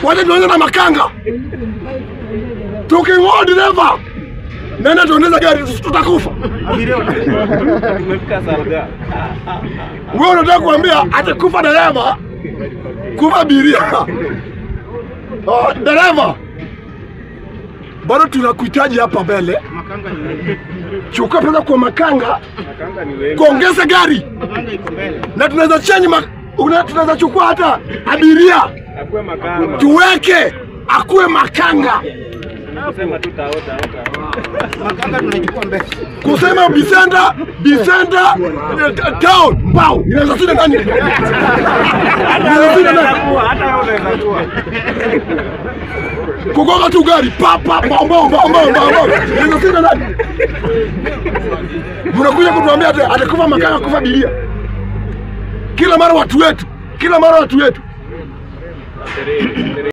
Wacha tuanze na Makanga. Tuking'oa dereva. Nenda tuendeza gari tutakufa. Wewe unataka kuambia atakufa dereva? Kufa abiria. Dereva. Bado tunakuhitaji hapa mbele. Makanga ni wewe. Chukua pesa kwa Makanga. Makanga ni wewe. Kuongeza gari. Makanga iko mbele. Na tunaweza change tunaweza chukua hata abiria. Akue Makanga. Tuweke akue Makanga. Kusema tutaota. Makanga tunachukua mbele. Kusema Bisenda town mbao. Inaweza sina nani? Hata wewe unaweza kuwa. Kugonga tu gari papa mbao. Inaweza sina nani? Mnakuja kutuambia atakufa Makanga kufa abiria. Kila mara watu wetu.